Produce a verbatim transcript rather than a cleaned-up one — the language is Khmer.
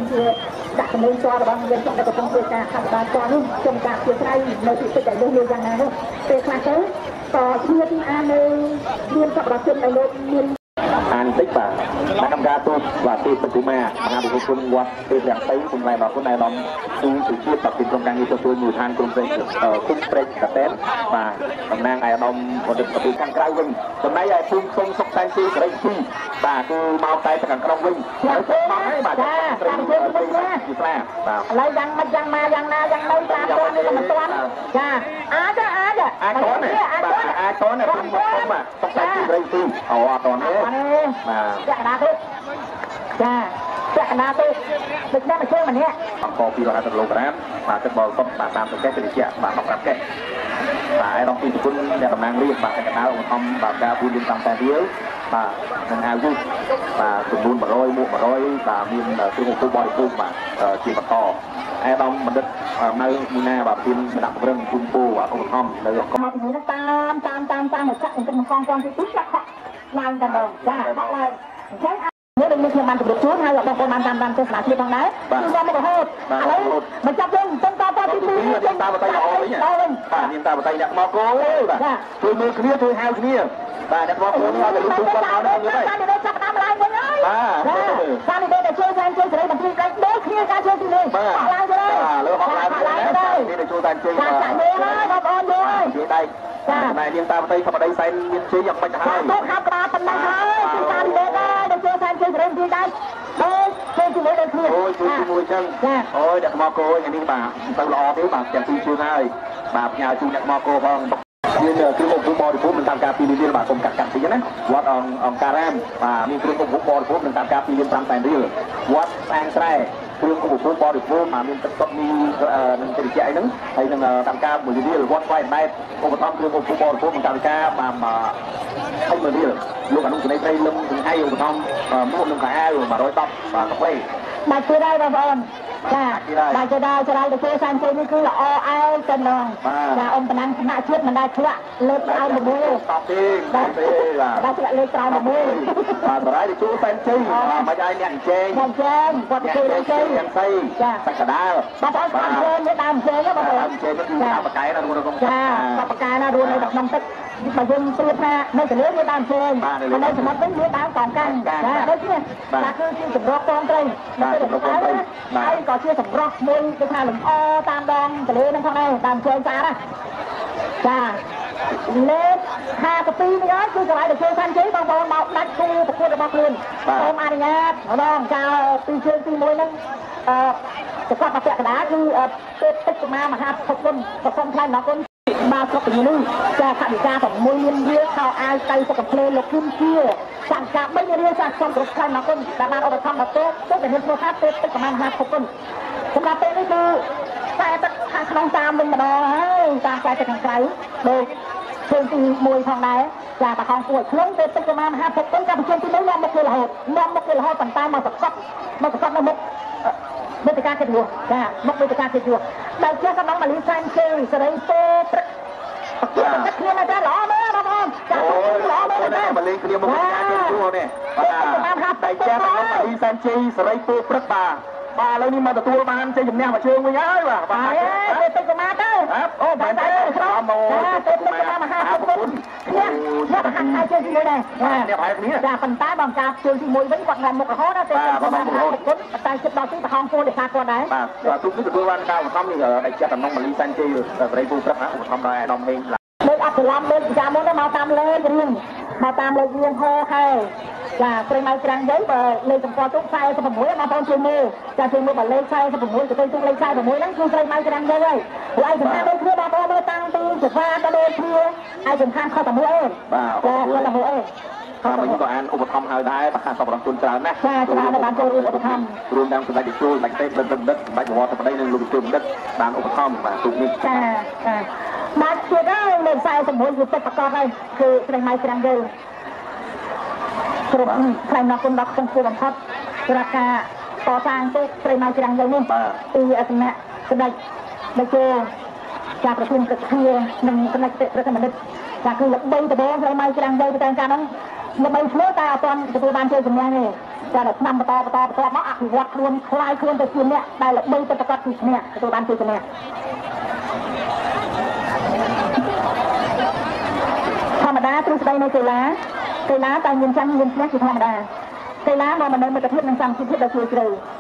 ជាដាក់ចំណេញជ័ររបស់យើងtrongកំពុងធ្វើការខាត់បានជ័រនេះចំការជាស្រ័យនៅទីទឹកដែលលើយ៉ាងណានោះពេលខ្លះទៅតជាទីអានៅមានសប្បុរសជននៅលើមានអានតិចបាទអ្នកកម្មការទូតបាទទីប្រជុំមហាបុគ្គលវត្តទីរាំងតៃគុំឡៃរបស់គុណឯកឧត្តមទូសុជាតិបាទពីក្រុមការងារទទួលមូលដ្ឋានក្រុមប្រេងគុំប្រេងកាតែនបាទតំណាងឯកឧត្តមអតីតប្រធានខាងក្រៅវិញចំណែកឯភូមិខ្ទង់សុកតែងទីសេរីទីបាទគឺមកតែខាងក្នុងវិញហើយទៅមកហើយបាទចាតាមជើងវិញណាពីស្លាបាទឥឡូវយ៉ាងមិនយ៉ាងណាយ៉ាងណាយ៉ាងនៅតាមខ្លួននេះមិនទាន់ចាអាចអាចអាចតនបាទអាចតនភូមិខ្ទង់បាទសុកតែងទីសេរីទីអូអត់តនទេបាទចាណាទេចាចាណាទេដឹកអ្នកមកជើងម្នាក់អង្គពីរហត្ថគីឡូក្រាមបាទទឹកបលសុតបាទតាមទៅកេះទៅជាបាទមកប្រាប់កេះបាទឯកឧត្តមពីគុណអ្នកតំណាងរាជបាទកណ្ដាលឧត្តមបាទការពូលៀនតាមតែរៀលបាទនឹងអាវុធបាទចំនួនone hundredមកone hundredបាទមានគ្រឿងឧបភោគបរិភោគបាទជាបន្តឯកឧត្តមបណ្ឌិតនៅមីណាបាទពីដាក់ប្រឹងគុំពូបាទឧត្តមនៅមកពីនេះតាមតាមតាមតាមមកចាក់អង្គកងកងទីទីចាក់ឡើងតែម្ដងចាហក់ឡើងអញ្ចឹងនេះនឹងមានខ្ញុំបានជម្រាបជូនហើយបងប្អូនបានតាមតាមទស្សនាភាពផងដែរគឺមករហូតឥឡូវមកចាប់យើងទៅតតទីពីរយើងតាមបតីល្អវិញបាទមានតាមបតីអ្នកមកគោបាទជួយមើលគ្នាជួយហៅគ្នាបាទអ្នកមកគោគាត់ទៅទូគាត់មកដល់ទៅតាមនេះចាប់តាមឡើងវិញហើយបាទតាមនេះទៅជួយសានជួយសេរីបន្ទីដេកដូចគ្នាការជួយទីនេះហក់ឡើងទៅបាទលើហក់ឡើងទៅនេះទៅជួយសានជួយបាទចាក់នេះហើយបងប្អូនយល់ជួយដៃចាតែនាងតាមបតីធម្មតាសែនមានជ័យយ៉ាងមិនហើយទៅខាប់ក្បាលប៉ុណ្ណឹងហើយគឺតាមនេះដែរទៅជួយសានជួយសេរីបន្ទីដៃអូយជួយជាមួយដល់គ្នាអូយជួយជាមួយចឹងអូយអ្នកមកគោថ្ងៃនេះបាទទៅល្អទេបាទទាំងពីរជើងហើយបាទផ្ញើជូនអ្នកមកគោផងមានគ្រឿងឧបភោគបរិភោគនឹងតាមការពីរៀលបាទកុំកាត់កាត់តិចណាវត្តអង្គការរាមបាទមានគ្រឿងឧបភោគបរិភោគនឹងតាមការពីរៀលfiveសែនរៀលវត្តស្អាងស្រែគ្រឿងឧបភោគបរិភោគបាទមានទឹកសុទ្ធមីនឹងតិចអីហ្នឹងហើយនឹងតាមការមួយរៀលវត្តស្វ័យដែតឧបត្ថម្ភគ្រឿងឧបភោគបរិភោគនឹងតាមការបាទហើយមួយរៀលលោកអនុសេនីត្រីលឹមទាំងហើយឧបត្ថម្ភមួកនឹងកាអាវone hundred tenបាទកាហ្វេបាទជួយដែរបងប្អូនចាបាទជួយដែរច្រើនទៅជួយសានជ័យនេះគឺល្អអែលតែម្ដងចាអ៊ំតំណាងគណៈជាតិមិនដែលធ្លាក់លើកក្រោយមួយតបទេបាទទេបាទធ្លាក់លើកក្រោយមួយបាទបរិយទៅជួយសានជ័យមិនឲ្យអ្នកអញ្ជើញអ្នកអញ្ជើញគាត់ជួយអញ្ជើញយ៉ាងស្អីចាសក្តាលបងប្អូនអញ្ជើញនេះដើមអញ្ជើញបងប្អូនអញ្ជើញនេះគឺតាមបកាយណារួមក្នុងចាបកាយណារួមនៅក្នុងទឹកបើយើងព្រៀបថានៅទន្លេវាដើមជើងហើយនៅសមុទ្រវិញវាដើមកងកាន់ចាដូចនេះបាទគឺជាសម្រស់កងត្រីនៅពេលកងត្រីហើយក៏ជាសម្រស់មួយគឺថាលំអតាមដងទន្លេហ្នឹងផងដែរដើមជើងស្អាតណាចាលេខห้าสิบtwoនេះហើយគឺកន្លែងដែលជើងសានជ័យបងប្អូនមកដាច់គូប្រកួតរបស់ខ្លួនសូមអនុញ្ញាតម្ដងចៅពីជើងទីមួយហ្នឹងអឺប្រកបពាក់កណ្ដាលគឺពេលទឹកកមាមហាភពគុណប្រកបថ្លៃដល់គុណបាទស្រុកទីនេះចាថវិកា6លានរៀលខោអាវទៅសុខភ្លេលោកគុំជាសង្កាបីរៀលចាខ្ញុំគ្រប់ខែមកគុណដែលបានឧបត្ថម្ភដល់ទេទៅតែមានព្រោះថាពេលទឹកកមាមហាភពគុណសម្រាប់ពេលនេះគឺតែទឹកខាងក្នុងតាមវិញម្ដងហើយតាមតែទឹកខាងក្រៅដូចជើងទីមួយផងដែរចាតខំពួយខ្លួនពេលទឹកកមាមហាភពគុណចាប់ជើងទីនេះនាំមកគឺរហូតនាំមកគឺរហូតប៉ុន្តែមកប្រកបមកប្រកបនៅមុខមេតិកាកិត្តិយសចាមុខមេតិកាកិត្តិយសដែលជាសំណងម៉ាលីសានជើងសេរីពោព្រឹកចាគ្នាណាចាល្អមែនបងប្អូនចាល្អមែនណាម៉ាលីគ្នាមុខមេតិកាកិត្តិយសនេះបាទតែជាសំណងម៉ាលីសានជើងសេរីពោព្រឹកបាទបាទឥឡូវនេះមកទទួលបានជ័យជំនះមកជើងវិញហើយបាទបាទទៅទឹកកមាទៅអូមែនទេក្រមមកទៅទឹកកមាមហាពុទ្ធនេះនេះហាក់ហើយជើងទីមួយដែរនេះហើយគ្នាចាប៉ុន្តែបងកាជើងទីមួយវិញគាត់នាំមុខរហូតណាទៅទឹកកមាមហាពុទ្ធតែចិត្តដល់ទីប្រហងពលលេខាគាត់ដែរបាទទូនេះទទួលបានការឧបត្ថម្ភនេះដែលចាត់តំណងម៉ាលីសានជ័យប្រៃពូព្រឹកឧបត្ថម្ភដល់អាដាមហេងលើកអត់ច្រឡំលើកចាមុនមកតាមលេខរៀងមកតាមលេខរៀងហោខែចាព្រៃម៉ៅក្រាំងវិញបើលេខសម្គាល់ទុកforty-sixបងប្អូនជួយមើលចាជួយមើលបើលេខforty-sixទៅទៅទុកលេខforty-sixហ្នឹងគឺព្រៃម៉ៅក្រាំងវិញហើយហើយសំខាន់ដូចគ្នាបងប្អូនមើលតាំងពីសភាទៅដូចគ្នាហើយសំខាន់ខុសតែមួយឯងបាទខុសតែមួយឯងហើយខ្ញុំក៏អានឧបត្ថម្ភហើយដែរប្រកាសសពរដ្ឋទុនច្រើនណាស់ចាច្រើនបានចូលរួមឧបត្ថម្ភរួមទាំងសម្ដេចជួលសម្ដេចទេបណ្ឌិតបណ្ឌិតសម្ដេចបវរតបដីនិងលោកជួលបណ្ឌិតបានឧបត្ថម្ភបាទទុកនេះចាចាបាទទៀតហើយលេខforty-sixគឺទឹកប្រកបហើយគឺព្រៃម៉ៅក្រាំងវិញគ្រប់ផ្នែកនោះគុណដល់ក្នុងគួរបំផុតសម្រាប់ការតសាងទូកព្រៃម៉ៅក្រាំងវិញនេះពីអសនៈស្ដេចដែលជាការប្រជុំប្រធានិងគណៈប្រធានបណ្ឌិតចាគឺល្បីដំបងព្រៃម៉ៅក្រាំងវិញទៅតាមការនោះល្បីឈ្មោះតែអត់ទាន់ទទួលបានជ័យជំនះទេចាដល់ឆ្នាំបន្តបន្តបន្តមកអភិវឌ្ឍខ្លួនខ្លាយខ្លួនទៅជាអ្នកដែលល្បីទៅប្រកបពីឈ្នះទទួលបានជ័យជំនះធម្មតាទ្រឹស្ដីនៃកីឡាកីឡាតែមានចាំមានឈ្នះជាធម្មតាកីឡាមកមិននៅមិត្តភាពនិងសាមគ្គីភាពដ៏ជ្រាលជ្រៅ